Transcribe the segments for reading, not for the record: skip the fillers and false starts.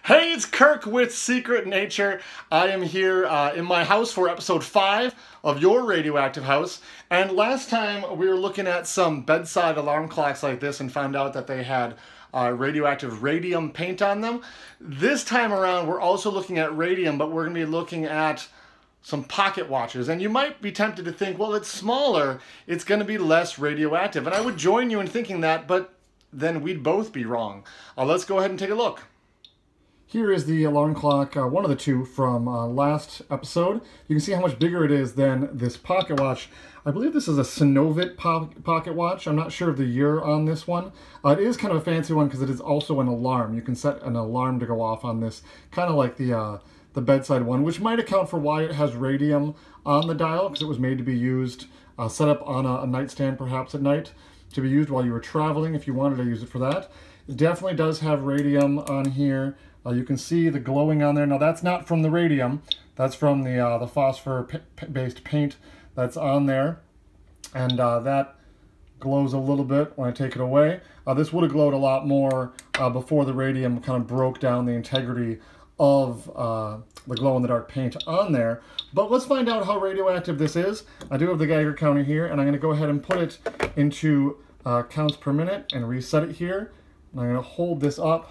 Hey, it's Kirk with Secret Nature. I am here in my house for episode 5 of your Radioactive house. And last time we were looking at some bedside alarm clocks like this and found out that they had radioactive radium paint on them. This time around we're also looking at radium, but we're going to be looking at some pocket watches. And you might be tempted to think, well, it's smaller, it's going to be less radioactive. And I would join you in thinking that, but then we'd both be wrong. Let's go ahead and take a look. Here is the alarm clock, one of the two from last episode. You can see how much bigger it is than this pocket watch. I believe this is a Synovit pocket watch. I'm not sure of the year on this one. It is kind of a fancy one because it is also an alarm. You can set an alarm to go off on this, kind of like the bedside one, which might account for why it has radium on the dial, because it was made to be used, set up on a nightstand perhaps at night, to be used while you were traveling if you wanted to use it for that. It definitely does have radium on here. You can see the glowing on there. Now that's not from the radium, that's from the phosphor-based paint that's on there. And that glows a little bit when I take it away. This would have glowed a lot more before the radium kind of broke down the integrity of the glow-in-the-dark paint on there. But let's find out how radioactive this is. I do have the Geiger counter here, and I'm going to go ahead and put it into counts per minute and reset it here. And I'm going to hold this up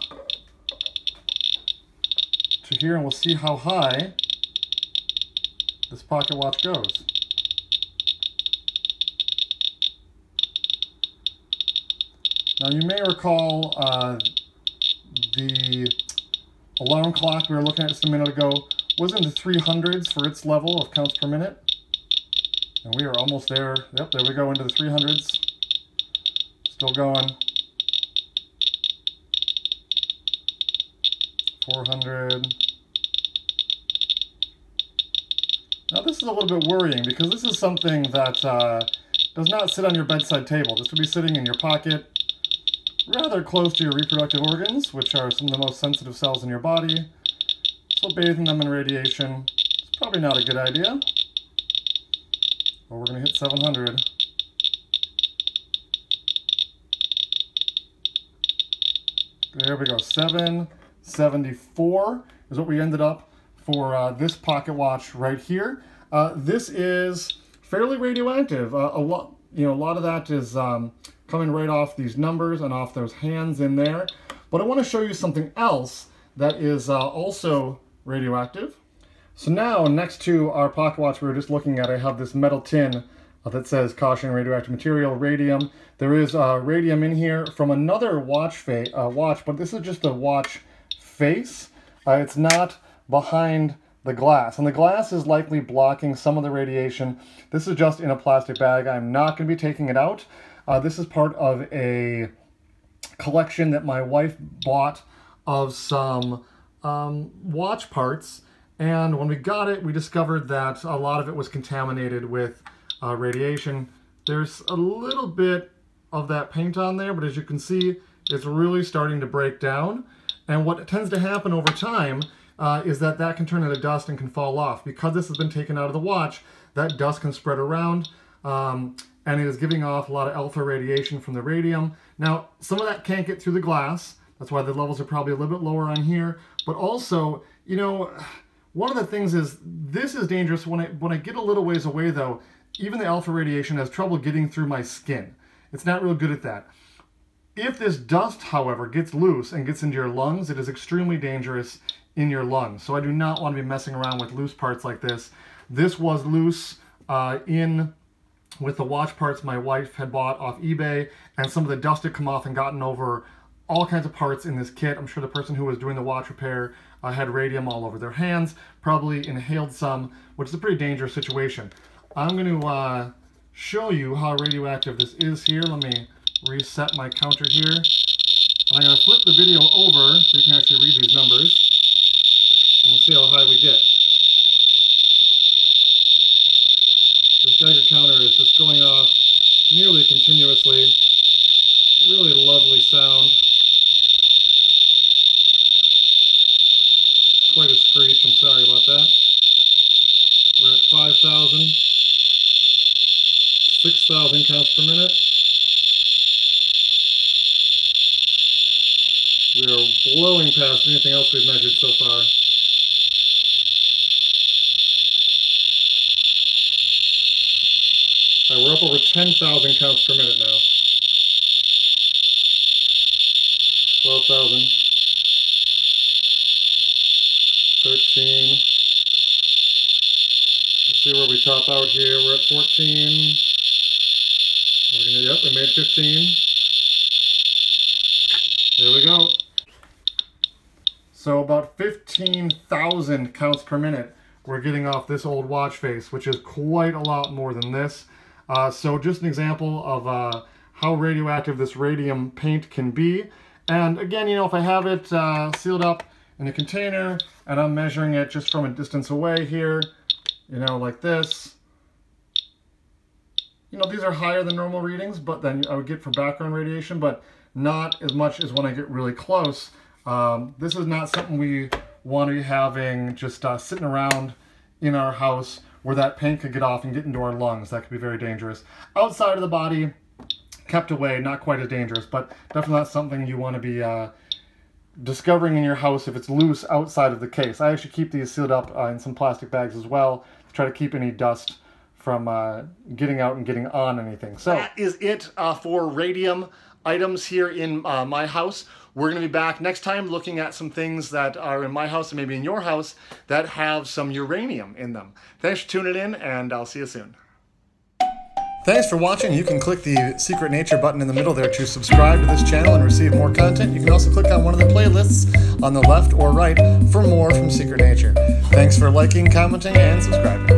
to here, and we'll see how high this pocket watch goes. Now you may recall the alarm clock we were looking at just a minute ago was in the 300s for its level of counts per minute. And we are almost there. Yep, there we go, into the 300s. Still going. 400. Now this is a little bit worrying because this is something that does not sit on your bedside table. This would be sitting in your pocket, rather close to your reproductive organs, which are some of the most sensitive cells in your body. So bathing them in radiation is probably not a good idea. Well, we're going to hit 700. There we go, 774 is what we ended up for this pocket watch right here. This is fairly radioactive. A lot of that is coming right off these numbers and off those hands in there. But I want to show you something else that is also radioactive. So now, next to our pocket watch we were just looking at, I have this metal tin that says caution, radioactive material, radium. There is radium in here from another watch, but this is just a watch face. It's not behind the glass, and the glass is likely blocking some of the radiation. This is just in a plastic bag. I'm not going to be taking it out. This is part of a collection that my wife bought of some watch parts, and when we got it, we discovered that a lot of it was contaminated with radiation. There's a little bit of that paint on there, but as you can see, it's really starting to break down. And what tends to happen over time is that can turn into dust and can fall off. Because this has been taken out of the watch, that dust can spread around, and it is giving off a lot of alpha radiation from the radium. Now, some of that can't get through the glass. That's why the levels are probably a little bit lower on here. But also, you know, one of the things is this is dangerous. When I get a little ways away, though, even the alpha radiation has trouble getting through my skin. It's not real good at that. If this dust, however, gets loose and gets into your lungs, it is extremely dangerous in your lungs. So I do not want to be messing around with loose parts like this. This was loose with the watch parts my wife had bought off eBay, and some of the dust had come off and gotten over all kinds of parts in this kit. I'm sure the person who was doing the watch repair had radium all over their hands, probably inhaled some, which is a pretty dangerous situation. I'm going to show you how radioactive this is here. Let me reset my counter here. And I'm going to flip the video over so you can actually read these numbers. And we'll see how high we get. This Geiger counter is just going off nearly continuously. Really lovely sound. Quite a screech, I'm sorry about that. We're at 5,000. 6,000 counts per minute. We are blowing past anything else we've measured so far. All right, we're up over 10,000 counts per minute now. 12,000. 13. Let's see where we top out here. We're at 14. Yep, we made 15. There we go. So about 15,000 counts per minute we're getting off this old watch face, which is quite a lot more than this. So just an example of how radioactive this radium paint can be. And again, you know, if I have it sealed up in a container and I'm measuring it just from a distance away here, you know, like this, you know, these are higher than normal readings, but then I would get for background radiation, but not as much as when I get really close. This is not something we want to be having just sitting around in our house where that paint could get off and get into our lungs. That could be very dangerous. Outside of the body, kept away, not quite as dangerous, but definitely not something you want to be discovering in your house if it's loose outside of the case. I actually keep these sealed up in some plastic bags as well to try to keep any dust from getting out and getting on anything. So that is it for radium items here in my house. We're going to be back next time looking at some things that are in my house and maybe in your house that have some uranium in them. Thanks for tuning in, and I'll see you soon. Thanks for watching. You can click the Secret Nature button in the middle there to subscribe to this channel and receive more content. You can also click on one of the playlists on the left or right for more from Secret Nature. Thanks for liking, commenting, and subscribing.